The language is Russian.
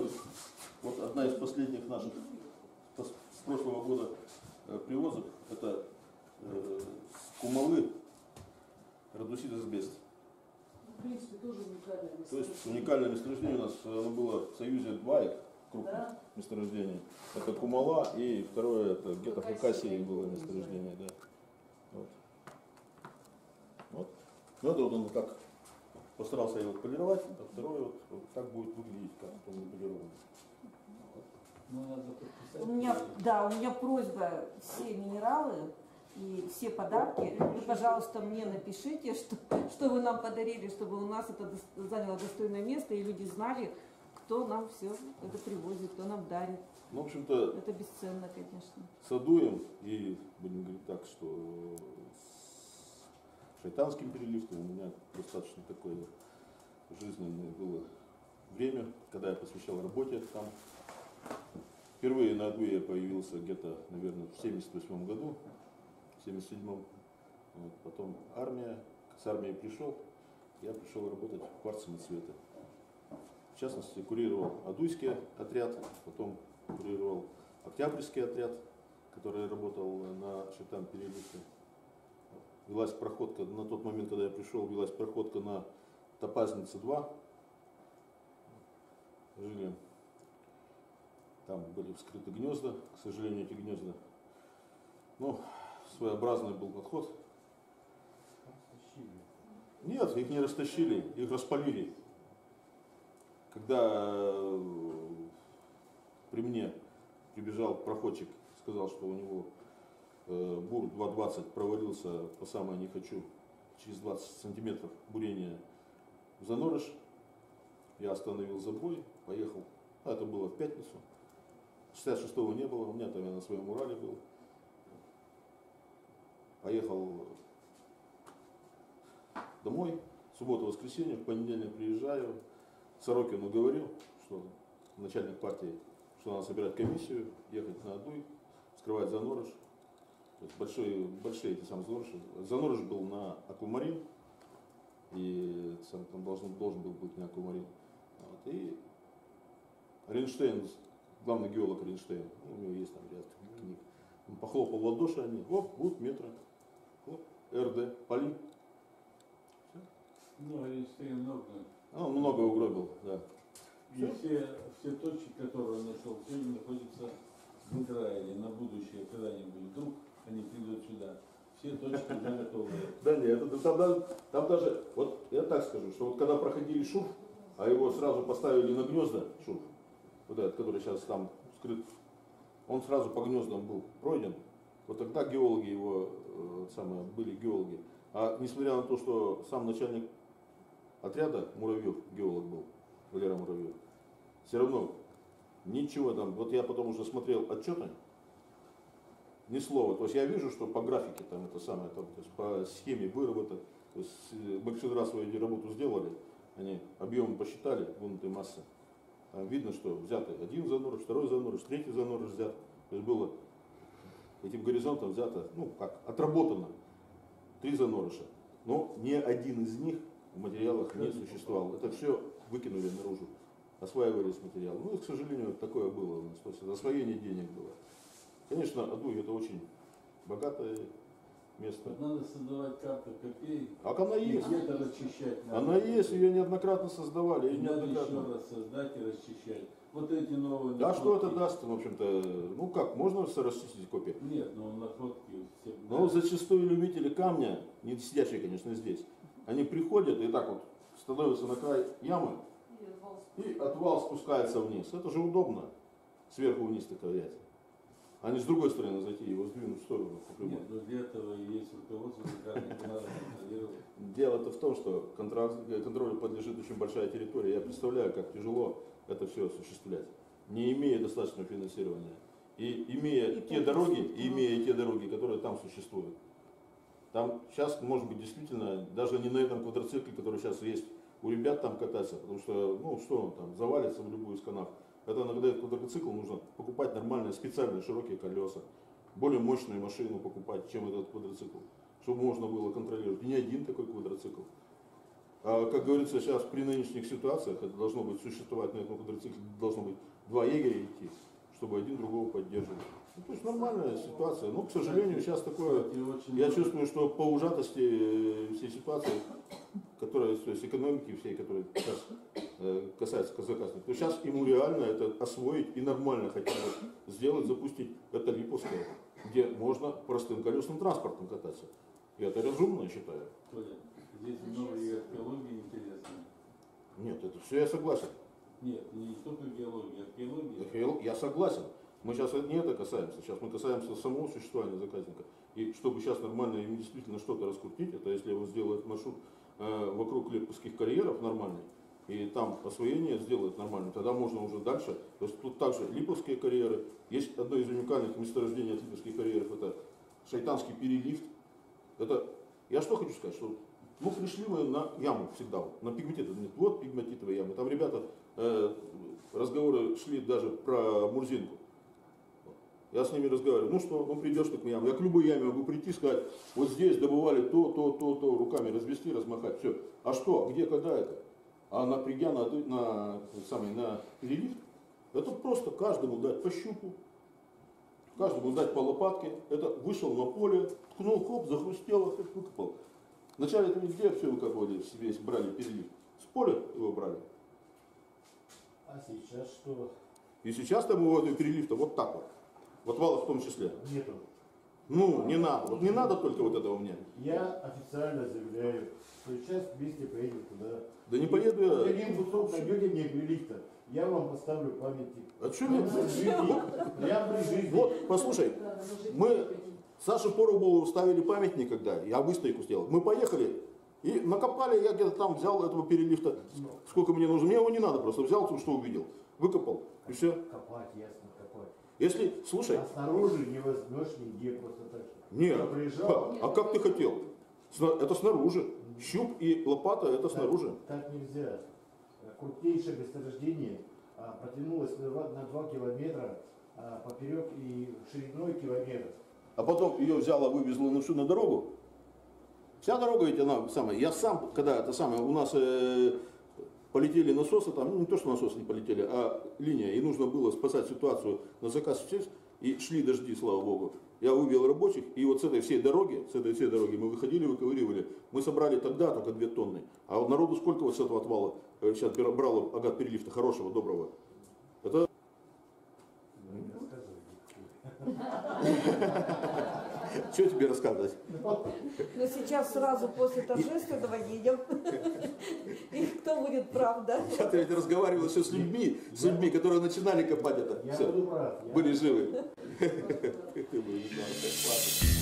вот одна из последних наших с прошлого года привозок, это с Кумалы радусит асбест. В принципе, тоже уникальное место. То есть уникальное месторождение у нас, оно было в Союзе два крупных месторождения. Это Кумала и второе, это где-то в Хакасии было месторождение. Да. Вот. Вот. Ну это вот он как постарался его полировать, а второе вот так будет выглядеть, как он полирован. У меня просьба, все минералы и все подарки, вы, пожалуйста, мне напишите, что вы нам подарили, чтобы у нас это заняло достойное место, и люди знали, кто нам все это привозит, кто нам дарит. Ну, в общем-то, это бесценно, конечно. Садуем и, будем говорить так, что с шайтанским переливом у меня достаточно такое жизненное было время, когда я посвящал работе там. Впервые на Адуе я появился где-то, наверное, в 1978 году, в 1977. Вот. Потом армия, с армией пришел, я пришел работать в кварцевом цвете. В частности, курировал Адуйский отряд, потом курировал Октябрьский отряд, который работал на Шайтан-переливе. Велась проходка, на тот момент, когда я пришел, велась проходка на Топазнице 2. Жили. Там были вскрыты гнезда, к сожалению, эти гнезда. Ну, своеобразный был подход. Нет, их не растащили, их распалили. Когда при мне прибежал проходчик, сказал, что у него бур 2,20 провалился по самое не хочу, через 20 сантиметров бурения в занорыш. Я остановил забой, поехал. А это было в пятницу. 66-го не было, у меня там я на своем Урале был. Поехал домой, суббота-воскресенье, в понедельник приезжаю. Сорокину говорил, что начальник партии, что надо собирать комиссию, ехать на Адуй, вскрывать занорыш. То есть большие эти самые занорыши. Занорыш был на Аквамарин, и там должен был быть не Аквамарин. Вот, и Рейнштейн, главный геолог Рейнштейн, у него есть там ряд книг, он похлопал в ладоши, они, оп, вот метро, оп, РД, Полин. Ну, Рейнштейн много угробил, да. И все точки, которые он нашел, все находятся в Израиле. На будущее, когда-нибудь вдруг они придут сюда. Все точки уже готовы. Да нет, там даже, вот я так скажу, что вот когда проходили шурф, а его сразу поставили на гнезда, шурф, вот этот, который сейчас там скрыт, он сразу по гнездам был пройден. Вот тогда геологи его, были геологи. А несмотря на то, что сам начальник отряда, Муравьев, геолог был, Валера Муравьев, все равно ничего там, вот я потом уже смотрел отчеты, ни слова. То есть я вижу, что по графике там это самое, там, то есть по схеме выработок, то есть большинство раз свою работу сделали, они объемы посчитали, вынутой массы. Там видно, что взято один занорыш, второй занорыш, третий занорыш взят. То есть было этим горизонтом взято, ну как, отработано 3 занорыша. Но ни один из них в материалах не существовал. Это все выкинули наружу, осваивались материалы. Ну и, к сожалению, такое было у нас. То есть освоение денег было. Конечно, Адуй это очень богатое место. Надо создавать карту копеек. А она есть. Где-то расчищать надо. Она есть, ее неоднократно создавали. И надо еще раз создать и расчищать. Вот эти новые Да, находки. что это даст, в общем-то, ну как, можно расчистить копии? Нет, но находки все. Но зачастую любители камня, не сидящие, конечно, здесь, они приходят и так вот становятся на край ямы, и отвал спускается вниз. Это же удобно, сверху вниз ковырять. А не с другой стороны зайти, его сдвинуть в сторону. Нет, но для этого и есть руководство, надо контролировать. Дело-то в том, что контролю подлежит очень большая территория. Я представляю, как тяжело это все осуществлять, не имея достаточного финансирования. И имея те дороги, которые там существуют. Там сейчас, может быть, действительно, даже не на этом квадроцикле, который сейчас есть у ребят там кататься, потому что, ну что он там, завалится в любую из канав. Это иногда квадроцикл нужно покупать нормальные, специальные широкие колеса, более мощную машину покупать, чем этот квадроцикл, чтобы можно было контролировать. И не один такой квадроцикл. А, как говорится, сейчас при нынешних ситуациях это должно быть существовать на этом квадроцикле, должно быть два егеря идти, чтобы один другого поддерживал. Ну, то есть нормальная ситуация. Но, к сожалению, сейчас такое, я чувствую, что по ужатости всей ситуации, которая, то есть экономики всей, которая сейчас касается казахстанцев, то сейчас ему реально это освоить и нормально хотя бы сделать, запустить. Это Липовское, где можно простым колесным транспортом кататься. И это разумно, я считаю. Здесь много и археологии интересно. Нет, это все я согласен. Нет, не только геология, археология. Я согласен. Мы сейчас не это касаемся, сейчас мы касаемся самого существования заказника. И чтобы сейчас нормально им действительно что-то раскрутить, это если он сделает маршрут вокруг Липовских карьеров нормальный, и там освоение сделает нормально, тогда можно уже дальше. То есть тут также Липовские карьеры. Есть одно из уникальных месторождений от Липовских карьеров, это Шайтанский перелифт. Это, я что хочу сказать, что мы пришли мы на яму всегда, на пигматит, вот пигматитовые ямы. Там ребята, разговоры шли даже про Мурзинку. Я с ними разговариваю, ну что, ну придешь ты к яме. Я к любой яме могу прийти и сказать, вот здесь добывали то, руками развести, размахать, все. А что, где, когда это? А напрягя на перелифт, это просто каждому дать по щупу, каждому дать по лопатке. Это вышел на поле, ткнул, хоп, захрустело, выкопал. Вначале это везде все выкапывали, весь брали перелифт. С поля его брали. А сейчас что? И сейчас там его перелифта вот так вот. Вот вала в том числе. Нету. Ну, не надо. Вот не надо только вот этого мне. Я официально заявляю, что сейчас вместе поедем туда. Да не поеду я. Один кусок найдете мне перелифта, я вам поставлю памятник. А что мне? Прямо при жизни. Вот, послушай, мы Саше Поробову ставили памятник, когда я выставку сделал. Мы поехали и накопали, я где-то там взял этого перелифта, сколько мне нужно. Мне его не надо, просто взял, что увидел, выкопал и все. Копать, ясно, копать. Если, слушай. А снаружи не возьмешь нигде просто так. Нет, Я приезжал. а как ты хотел? Это снаружи. Щуп и лопата это снаружи. Так нельзя. Крупнейшее месторождение протянулось на 2 километра поперек и шириной километр. А потом ее взяла, вывезла на всю на дорогу. Вся дорога ведь она самая. Я сам, когда это самое, у нас полетели насосы, там, ну не то, что насосы не полетели, а линия, и нужно было спасать ситуацию на заказ сесть, и шли дожди, слава богу. Я вывел рабочих, и вот с этой всей дороги мы выходили, выковыривали. Мы собрали тогда только 2 тонны. А вот народу сколько вот с этого отвала сейчас брало агат перелифта, хорошего, доброго. Это... Что тебе рассказывать? Но сейчас сразу после торжественного едем. И кто будет прав, да? Я ведь разговаривал еще с людьми, которые начинали копать это. Я Все, буду прав. были живы. Ты будешь